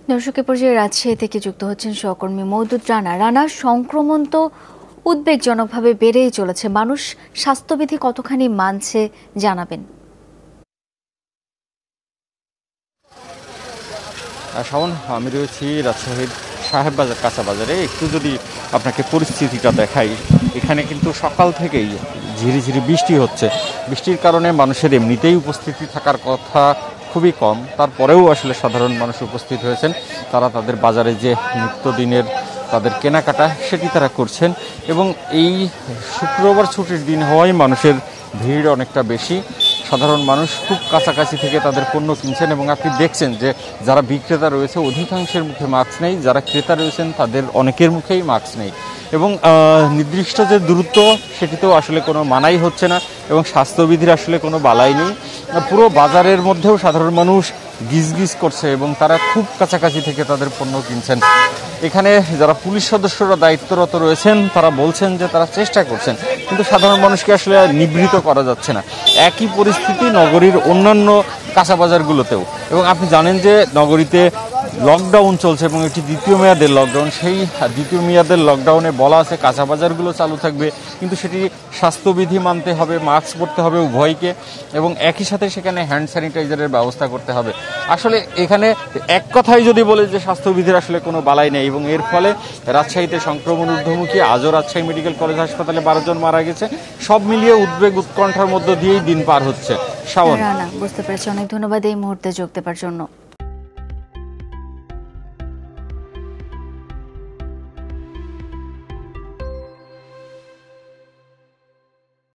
দর্শকের পর্যায়ে রাজশাহী থেকে যুক্ত হচ্ছেন সহকর্মী মওদুদ রানা। রানা, সংক্রমণ তো উদ্বেগজনকভাবে বেড়েই চলেছে, মানুষ স্বাস্থ্যবিধি কতখানি মানছে জানাবেন? শাওন, আমি রয়েছি রাজশাহীর সাহেববাজার কাঁচা বাজারে। একটু যদি আপনাকে পরিস্থিতিটা দেখাই, এখানে কিন্তু সকাল থেকেই ঝিরিঝিরি বৃষ্টি হচ্ছে। বৃষ্টির কারণে মানুষের এমনিতেই উপস্থিতি থাকার কথা খুবই কম, তারপরেও আসলে সাধারণ মানুষ উপস্থিত হয়েছেন। তারা তাদের বাজারে যে নিত্যদিনের তাদের কেনাকাটা সেটি তারা করছেন, এবং এই শুক্রবার ছুটির দিন হওয়ায় মানুষের ভিড় অনেকটা বেশি। সাধারণ মানুষ খুব কাছাকাছি থেকে তাদের পণ্য কিনছেন, এবং আপনি দেখছেন যে যারা বিক্রেতা রয়েছে অধিকাংশের মুখে মাস্ক নেই, যারা ক্রেতা রয়েছেন তাদের অনেকের মুখেই মাস্ক নেই, এবং নির্দিষ্ট যে দূরত্ব সেটিতেও আসলে কোনো মানাই হচ্ছে না, এবং স্বাস্থ্যবিধির আসলে কোনো বালাই নেই। পুরো বাজারের মধ্যেও সাধারণ মানুষ গিজগিজ করছে, এবং তারা খুব কাছাকাছি থেকে তাদের পণ্য কিনছেন। এখানে যারা পুলিশ সদস্যরা দায়িত্বরত রয়েছেন তারা বলছেন যে তারা চেষ্টা করছেন, কিন্তু সাধারণ মানুষকে আসলে নিবৃত করা যাচ্ছে না। একই পরিস্থিতি নগরীর অন্যান্য কাঁচা বাজারগুলোতেও, এবং আপনি জানেন যে নগরীতে লকডাউন চলছে এবং এটি দ্বিতীয় মেয়াদের লকডাউন। সেই দ্বিতীয় মেয়াদের লকডাউনে বলা আছে কাঁচা বাজারগুলো চালু থাকবে, কিন্তু সেটি স্বাস্থ্যবিধি মানতে হবে, মাস্ক পরতে হবে উভয়কে, এবং একই সাথে সেখানে হ্যান্ড স্যানিটাইজারের ব্যবস্থা করতে হবে। আসলে এখানে এক কথাই যদি বলে যে স্বাস্থ্যবিধির আসলে কোনো বালাই নেই, এবং এর ফলে রাজশাহীতে সংক্রমণ ঊর্ধ্বমুখী। আজও রাজশাহী মেডিকেল কলেজ হাসপাতালে 12 জন মারা গেছে। সব মিলিয়ে উদ্বেগ উৎকণ্ঠার মধ্য দিয়েই দিন পার হচ্ছে। শাওন, বুঝতে পেরেছি, অনেক ধন্যবাদ এই মুহূর্তে যোগ দেবার জন্য।